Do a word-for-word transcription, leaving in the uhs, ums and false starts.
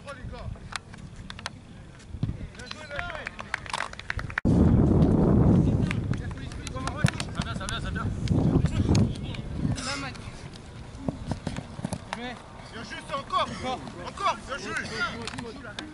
droit, les gars. Bien joué, bien joué. Ça vient, ça vient, ça vient. Bien juste, encore. Encore, bien joué.